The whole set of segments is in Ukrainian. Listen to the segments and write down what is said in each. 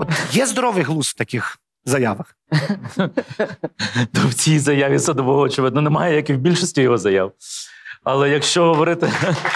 От є здоровий глузд в таких заявах? То в цій заяві Садового, очевидно, немає, як і в більшості його заяв. Але якщо говорити...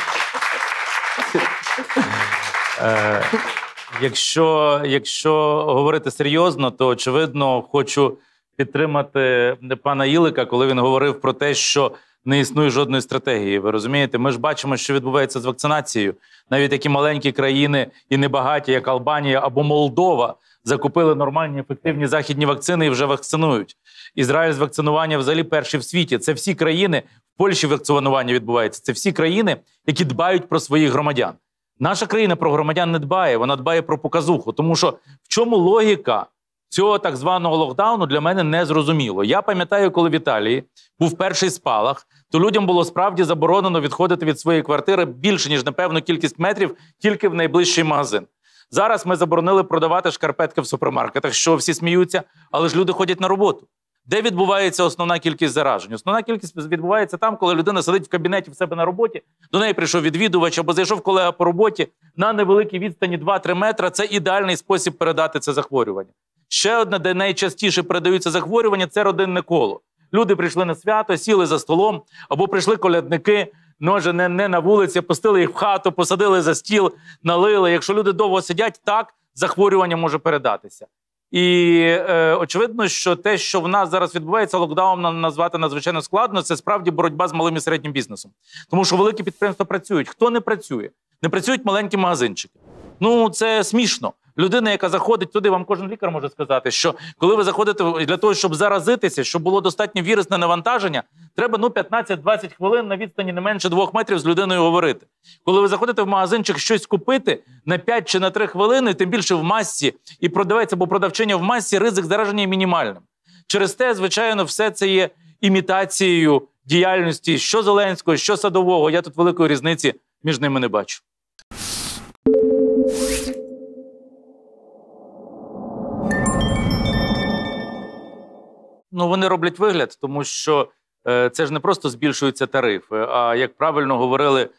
Якщо говорити серйозно, то, очевидно, хочу підтримати пана Ілика, коли він говорив про те, що не існує жодної стратегії. Ви розумієте? Ми ж бачимо, що відбувається з вакцинацією. Навіть такі маленькі країни і небагаті, як Албанія або Молдова, закупили нормальні, ефективні західні вакцини і вже вакцинують. Ізраїль з вакцинування взагалі перший в світі. Це всі країни, в Польщі вакцинування відбувається. Це всі країни, які дбають про своїх громадян. Наша країна про громадян не дбає, вона дбає про показуху. Тому що в чому логіка цього так званого локдауну для мене не зрозуміло. Я пам'ятаю, коли в Італії був перший спалах, то людям було справді заборонено відходити від своєї квартири більше, ніж на певну кількість метрів, тільки в найближчий магазин. Зараз ми заборонили продавати шкарпетки в супермаркетах, що всі сміються, але ж люди ходять на роботу. Де відбувається основна кількість заражень? Основна кількість відбувається там, коли людина сидить в кабінеті в себе на роботі, до неї прийшов відвідувач або зайшов колега по роботі на невеликій відстані 2-3 метри. Це ідеальний спосіб передати це захворювання. Ще одне, де найчастіше передаються захворювання, це родинне коло. Люди прийшли на свято, сіли за столом, або прийшли колядники, може не на вулиці, пустили їх в хату, посадили за стіл, налили. Якщо люди довго сидять, так захворювання може передатися. І очевидно, що те, що в нас зараз відбувається, локдауном назвати надзвичайно складно, це справді боротьба з малим і середнім бізнесом. Тому що великі підприємства працюють. Хто не працює? Не працюють маленькі магазинчики. Ну, це смішно. Людина, яка заходить туди, вам кожен лікар може сказати, що коли ви заходите для того, щоб заразитися, щоб було достатньо вірусне навантаження, треба 15-20 хвилин на відстані не менше 2 метрів з людиною говорити. Коли ви заходите в магазинчик щось купити на 5 чи на 3 хвилини, тим більше в масці, і продавець або продавчиня в масці, ризик зараження є мінімальним. Через те, звичайно, все це є імітацією діяльності що Зеленського, що Садового. Я тут великої різниці між ними не бачу. Ну, вони роблять вигляд, тому що це ж не просто збільшуються тарифи, а, як правильно говорили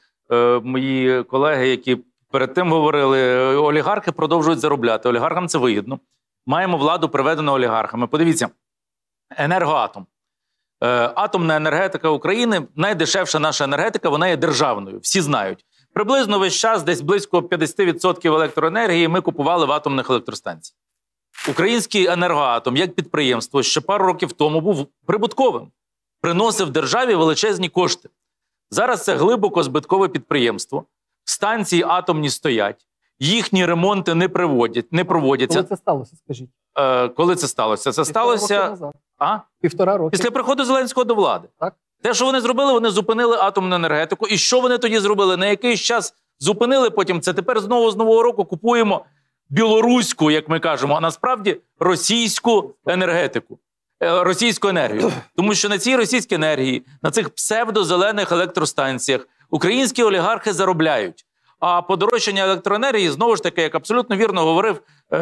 мої колеги, які перед тим говорили, олігархи продовжують заробляти. Олігархам це вигідно. Маємо владу, приведену олігархами. Подивіться, енергоатом. Атомна енергетика України, найдешевша наша енергетика, вона є державною. Всі знають. Приблизно весь час, десь близько 50% електроенергії ми купували в атомних електростанціях. Український енергоатом, як підприємство, ще пару років тому був прибутковим. Приносив державі величезні кошти. Зараз це глибоко збиткове підприємство. Станції атомні стоять. Їхні ремонти не проводяться. Коли це сталося, скажіть? Коли це сталося? Це сталося... Півтора року. Після приходу Зеленського до влади. Так. Те, що вони зробили, вони зупинили атомну енергетику. І що вони тоді зробили? На якийсь час зупинили, потім це тепер знову з нового року купуємо білоруську, як ми кажемо, а насправді російську енергетику, російську енергію. Тому що на цій російській енергії, на цих псевдозелених електростанціях українські олігархи заробляють. А подорожчання електроенергії, знову ж таки, як абсолютно вірно говорив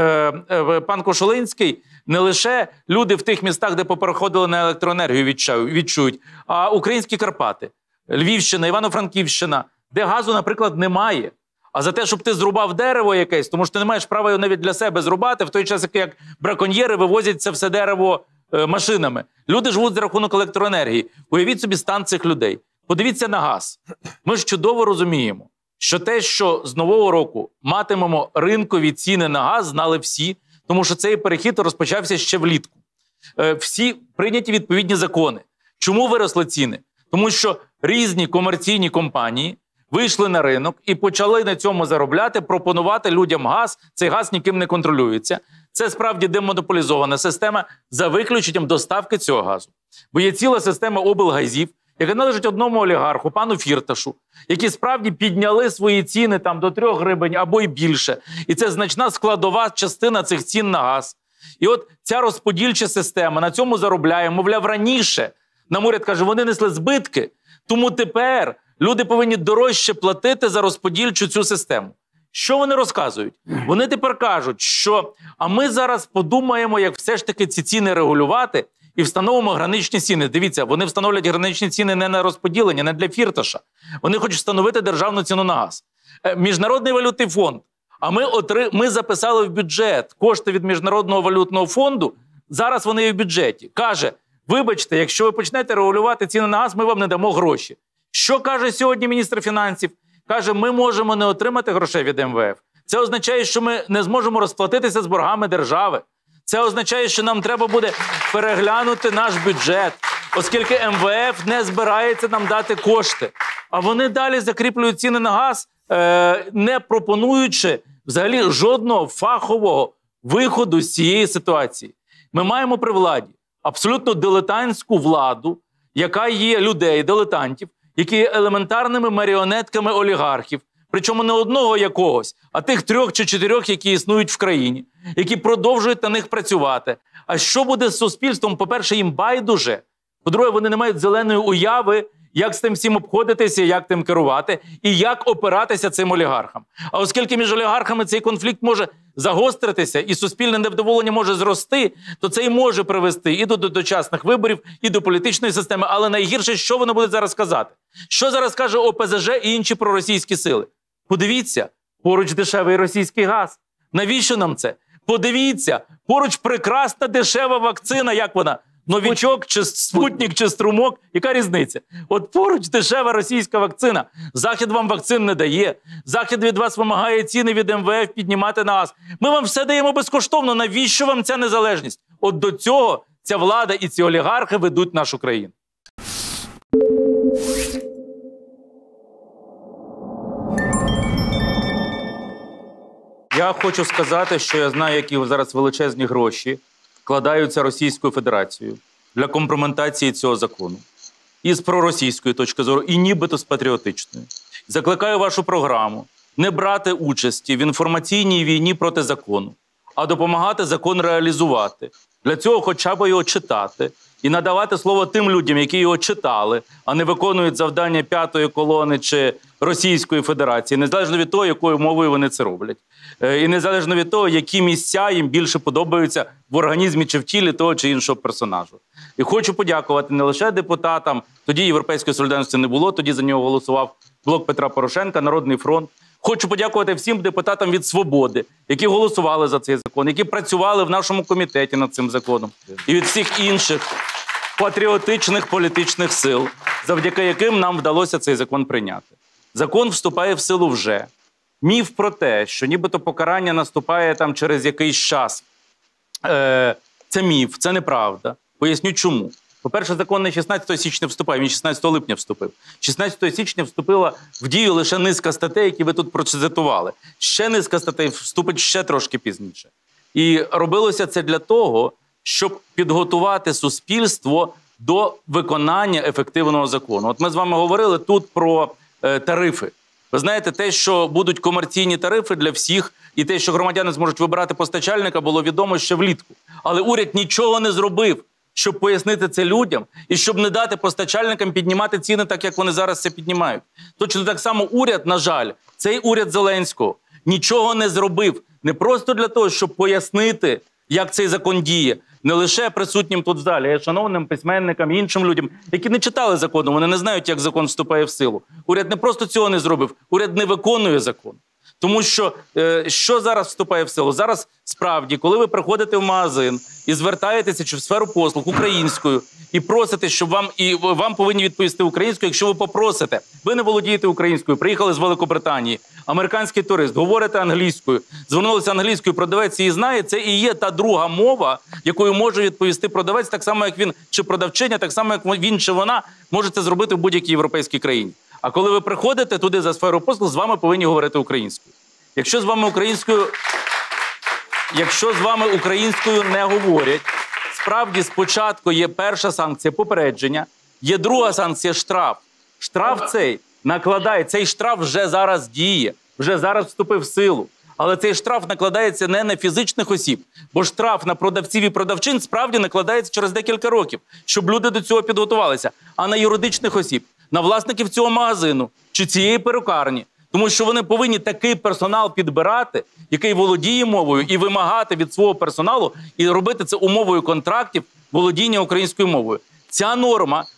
пан Кошулинський, не лише люди в тих містах, де попереходили на електроенергію, відчують, а українські Карпати, Львівщина, Івано-Франківщина, де газу, наприклад, немає. А за те, щоб ти зрубав дерево якесь, тому що ти не маєш права його навіть для себе зрубати, в той час, як браконьєри вивозять це все дерево машинами. Люди живуть за рахунок електроенергії. Уявіть собі стан цих людей. Подивіться на газ. Ми ж чудово розуміємо, що те, що з нового року матимемо ринкові ціни на газ, знали всі, тому що цей перехід розпочався ще влітку. Всі прийняті відповідні закони. Чому виросли ціни? Тому що різні комерційні компанії вийшли на ринок і почали на цьому заробляти, пропонувати людям газ. Цей газ ніким не контролюється. Це справді демонополізована система за виключенням доставки цього газу. Бо є ціла система облгазів, яка належить одному олігарху, пану Фірташу, які справді підняли свої ціни там до 3 гривень або й більше. І це значна складова частина цих цін на газ. І от ця розподільча система на цьому заробляє. Мовляв, раніше, нам уряд каже, вони несли збитки, тому тепер люди повинні дорожче платити за розподільчу цю систему. Що вони розказують? Вони тепер кажуть, що а ми зараз подумаємо, як все ж таки ці ціни регулювати і встановимо граничні ціни. Дивіться, вони встановлять граничні ціни не на розподілення, не для Фірташа. Вони хочуть встановити державну ціну на газ. Міжнародний валютний фонд А ми записали в бюджет кошти від Міжнародного валютного фонду, зараз вони є в бюджеті. Каже, вибачте, якщо ви почнете регулювати ціни на газ, ми вам не дамо гроші. Що каже сьогодні міністр фінансів? Каже, ми можемо не отримати грошей від МВФ. Це означає, що ми не зможемо розплатитися з боргами держави. Це означає, що нам треба буде переглянути наш бюджет, оскільки МВФ не збирається нам дати кошти. А вони далі закріплюють ціни на газ, не пропонуючи взагалі жодного фахового виходу з цієї ситуації. Ми маємо при владі абсолютно дилетантську владу, яка є людей, дилетантів, які є елементарними маріонетками олігархів, причому не одного якогось, а тих 3 чи 4, які існують в країні, які продовжують на них працювати. А що буде з суспільством? По-перше, їм байдуже. По-друге, вони не мають зеленої уяви, як з тим всім обходитися, як тим керувати і як опиратися цим олігархам. А оскільки між олігархами цей конфлікт може загостритися і суспільне невдоволення може зрости, то це і може привести і до дочасних виборів, і до політичної системи. Але найгірше, що вони будуть зараз казати? Що зараз каже ОПЗЖ і інші проросійські сили? Подивіться, поруч дешевий російський газ. Навіщо нам це? Подивіться, поруч прекрасна дешева вакцина, як вона? Новічок, чи спутник, чи струмок. Яка різниця? От поруч дешева російська вакцина. Захід вам вакцин не дає. Захід від вас вимагає ціни від МВФ піднімати на газ. Ми вам все даємо безкоштовно. Навіщо вам ця незалежність? От до цього ця влада і ці олігархи ведуть нашу країну. Я хочу сказати, що я знаю, які зараз величезні гроші вкладаються Російською Федерацією для компрометації цього закону. І з проросійської точки зору, і нібито з патріотичної. Закликаю вашу програму не брати участі в інформаційній війні проти закону, а допомагати закон реалізувати. Для цього хоча б його читати і надавати слово тим людям, які його читали, а не виконують завдання п'ятої колони чи Російської Федерації, незалежно від того, якою мовою вони це роблять. І незалежно від того, які місця їм більше подобаються в організмі чи в тілі того чи іншого персонажу. І хочу подякувати не лише депутатам, тоді Європейської солідарності не було, тоді за нього голосував Блок Петра Порошенка, Народний фронт. Хочу подякувати всім депутатам від «Свободи», які голосували за цей закон, які працювали в нашому комітеті над цим законом. І від всіх інших патріотичних політичних сил, завдяки яким нам вдалося цей закон прийняти. Закон вступає в силу вже. Міф про те, що нібито покарання наступає там через якийсь час, це міф, це неправда. Поясню чому. По-перше, закон не 16 січня вступає, він 16 липня вступив. 16 січня вступила в дію лише низка статей, які ви тут процитували. Ще низка статей вступить ще трошки пізніше. І робилося це для того, щоб підготувати суспільство до виконання ефективного закону. От ми з вами говорили тут про тарифи. Ви знаєте, те, що будуть комерційні тарифи для всіх, і те, що громадяни зможуть вибирати постачальника, було відомо ще влітку. Але уряд нічого не зробив, щоб пояснити це людям і щоб не дати постачальникам піднімати ціни так, як вони зараз це піднімають. Точно так само уряд, на жаль, цей уряд Зеленського нічого не зробив. Не просто для того, щоб пояснити, як цей закон діє, не лише присутнім тут в залі, а й шановним письменникам, іншим людям, які не читали закону, вони не знають, як закон вступає в силу. Уряд не просто цього не зробив, уряд не виконує закон. Тому що зараз вступає в силу? Зараз, справді, коли ви приходите в магазин і звертаєтеся чи в сферу послуг українською і просите, щоб вам повинні відповісти українською, якщо ви попросите, ви не володієте українською, приїхали з Великобританії, американський турист, говорите англійською, звернулися англійською, продавець її знає, це і є та друга мова, якою може відповісти продавець, так само, як він, чи продавчиня, так само, як він чи вона може це зробити в будь-якій європейській країні. А коли ви приходите туди за сферу послуг, з вами повинні говорити українською. Якщо з вами українською не говорять, справді спочатку є перша санкція – попередження, є друга санкція – штраф. Штраф цей накладає, цей штраф вже зараз діє, вже зараз вступив в силу. Але цей штраф накладається не на фізичних осіб, бо штраф на продавців і продавчин справді накладається через декілька років, щоб люди до цього підготувалися, а на юридичних осіб, на власників цього магазину чи цієї перукарні. Тому що вони повинні такий персонал підбирати, який володіє мовою, і вимагати від свого персоналу, і робити це умовою контрактів володіння українською мовою. Ця норма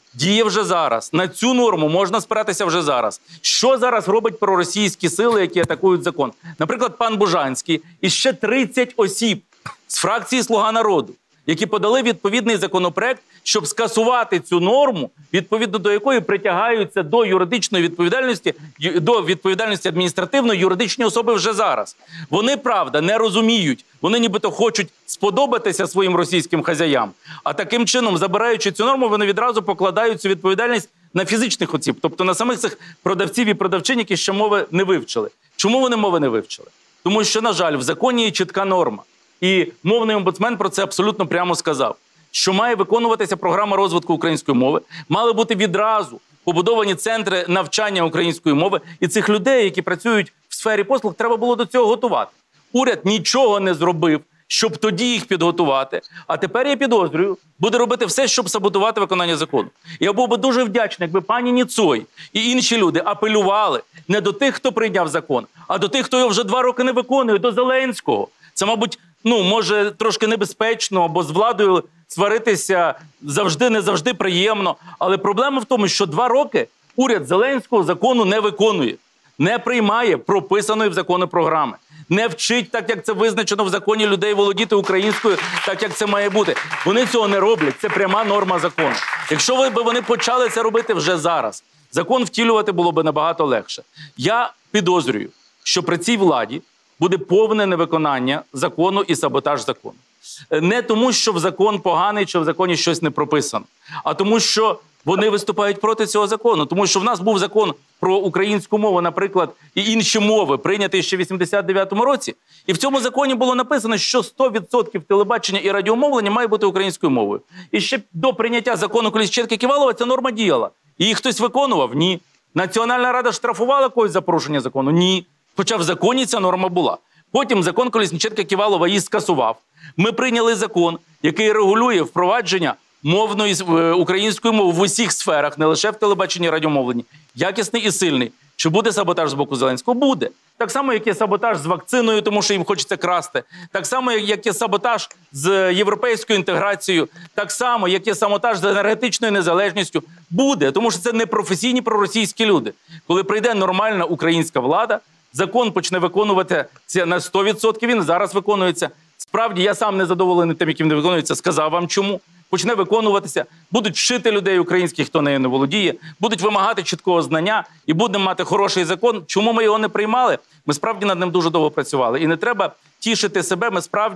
діє вже зараз. На цю норму можна спиратися вже зараз. Що зараз робить проросійські сили, які атакують закон? Наприклад, пан Бужанський і ще 30 осіб з фракції «Слуга народу», які подали відповідний законопроект, щоб скасувати цю норму, відповідно до якої притягаються до юридичної відповідальності, до відповідальності адміністративної юридичні особи вже зараз. Вони, правда, не розуміють, вони нібито хочуть сподобатися своїм російським хазяям, а таким чином, забираючи цю норму, вони відразу покладають цю відповідальність на фізичних осіб, тобто на самих цих продавців і продавчинь, які ще мови не вивчили. Чому вони мови не вивчили? Тому що, на жаль, в законі є чітка норма. І мовний омбудсмен про це абсолютно прямо сказав, що має виконуватися програма розвитку української мови, мали бути відразу побудовані центри навчання української мови, і цих людей, які працюють в сфері послуг, треба було до цього готувати. Уряд нічого не зробив, щоб тоді їх підготувати, а тепер, я підозрюю, буде робити все, щоб саботувати виконання закону. Я був би дуже вдячний, якби пані Ніцой і інші люди апелювали не до тих, хто прийняв закон, а до тих, хто його вже 2 роки не виконує, до Зеленського. Це, мабуть, може трошки небезпечно, бо з владою сваритися не завжди приємно. Але проблема в тому, що 2 роки уряд Зеленського закону не виконує, не приймає прописаної в законі програми, не вчить так, як це визначено в законі, людей володіти українською, так, як це має бути. Вони цього не роблять, це пряма норма закону. Якщо вони почали це робити вже зараз, закон втілювати було б набагато легше. Я підозрюю, що при цій владі буде повне невиконання закону і саботаж закону. Не тому, що в закон поганий, чи в законі щось не прописано, а тому, що вони виступають проти цього закону. Тому що в нас був закон про українську мову, наприклад, і інші мови, прийнятий ще в 89-му році. І в цьому законі було написано, що 100% телебачення і радіомовлення має бути українською мовою. І ще до прийняття закону Колесніченка-Ківалова ця норма діяла. Її хтось виконував? Ні. Національна рада штрафувала когось за порушення закону? Ні. Хоча в законі ця норма була. Потім закон Колесніченка-Ківалова її скасував. Ми прийняли закон, який регулює впровадження мовної української мови в усіх сферах, не лише в телебаченні і радіомовленні. Якісний і сильний. Чи буде саботаж з боку Зеленського? Буде. Так само, як є саботаж з вакциною, тому що їм хочеться красти. Так само, як є саботаж з європейською інтеграцією. Так само, як є саботаж з енергетичною незалежністю. Буде, тому що це не професійні проросійські люди. Коли прийде нормальна українська влада, закон почне виконувати це на 100%, він зараз виконується. Справді, я сам не задоволений тим, яким не виконується, сказав вам чому. Почне виконуватися, будуть вчити людей українських, хто нею не володіє, будуть вимагати чіткого знання і будемо мати хороший закон. Чому ми його не приймали? Ми справді над ним дуже довго працювали. І не треба тішити себе.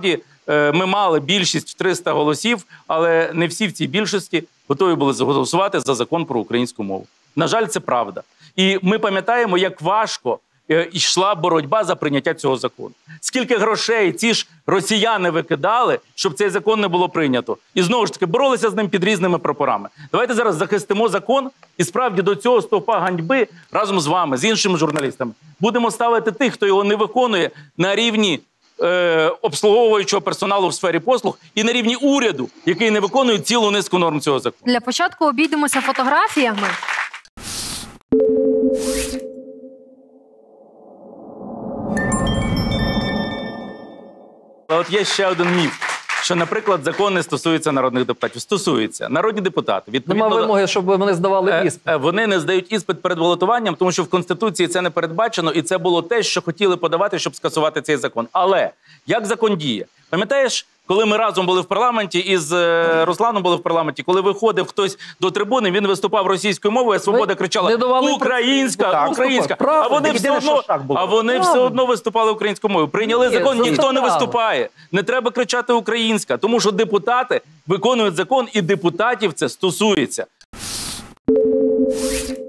Ми мали більшість в 300 голосів, але не всі в цій більшості готові були голосувати за закон про українську мову. На жаль, це правда. І ми пам'ятаємо, як важко йшла боротьба за прийняття цього закону. Скільки грошей ці ж росіяни викидали, щоб цей закон не було прийнято. І знову ж таки боролися з ним під різними прапорами. Давайте зараз захистимо закон і справді до цього стовпа ганьби разом з вами, з іншими журналістами, будемо ставити тих, хто його не виконує, на рівні обслуговуючого персоналу в сфері послуг і на рівні уряду, який не виконує цілу низку норм цього закону. Для початку обійдемося фотографіями. От є ще один міф, що, наприклад, закон не стосується народних депутатів. Стосується. Народні депутати. Нема вимоги, щоб вони здавали іспит. Вони не здають іспит перед балотуванням, тому що в Конституції це не передбачено, і це було те, що хотіли подавати, щоб скасувати цей закон. Але як закон діє? Пам'ятаєш, коли ми разом були в парламенті, і з Русланом були в парламенті, коли виходив хтось до трибуни, він виступав російською мовою, а «Свобода» кричала «Українська! Українська!» А вони все одно виступали українською мовою. Прийняли закон, ніхто не виступає. Не треба кричати «українська», тому що депутати виконують закон, і депутатів це стосується.